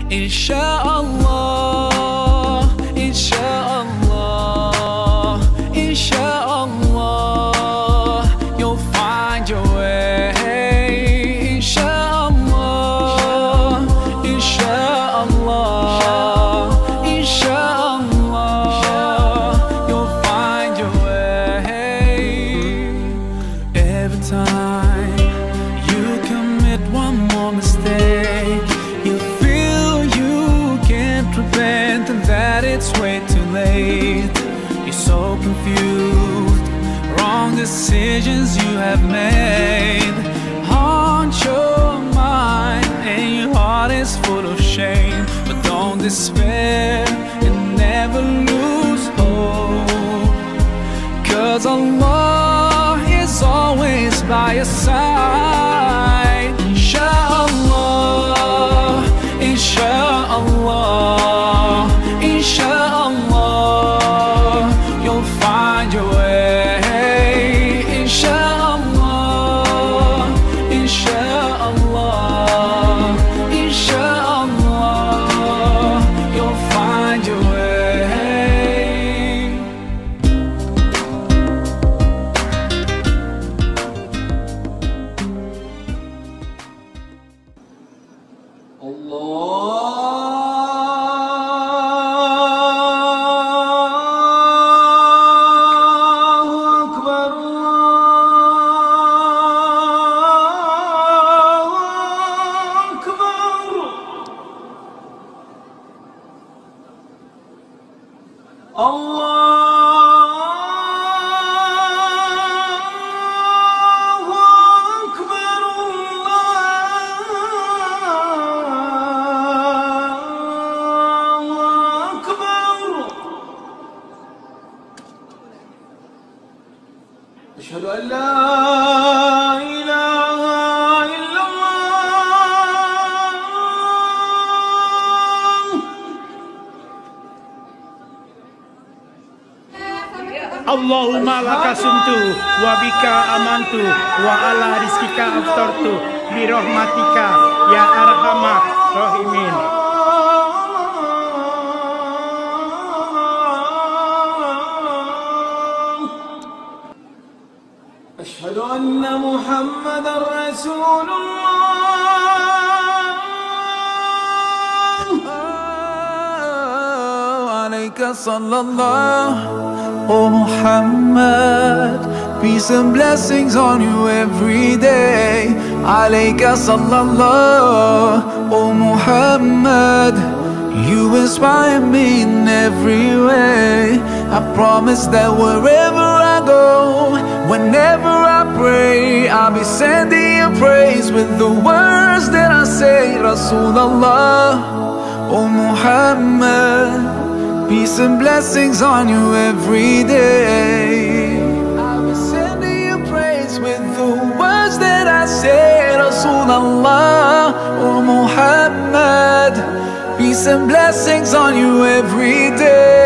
Insha'Allah, Insha'Allah, Insha'Allah, you'll find your way. Insha'Allah, Insha'Allah, Insha'Allah, you'll find your way. Every time you commit one more mistake, you feel you can't repent and that it's way too late. You're so confused, wrong decisions you have made haunt your mind and your heart is full of shame. But don't despair and never lose hope, 'cause Allah is always by your side. Insha'Allah, Insha'Allah, Insha'Allah, you'll find your way. Insha'Allah, Insha'Allah, Insha'Allah, you'll find your way. أشهد أن لا إله إلا الله. Allahumma laka sumtu wa bika amantu wa ala rizkika aftartu bi rahmatika ya arhamar rahimin. أشهد أن محمدًا رسول الله. عليك صلى الله. Oh Muhammad, peace and blessings on you every day. Alayka sallallahu. Oh Muhammad, you inspire me in every way. I promise that wherever I go, whenever I pray, I'll be sending you praise with the words that I say. Rasulullah, oh Muhammad, peace and blessings on you every day. I'll be sending you praise with the words that I say. Rasulullah, oh Muhammad, peace and blessings on you every day.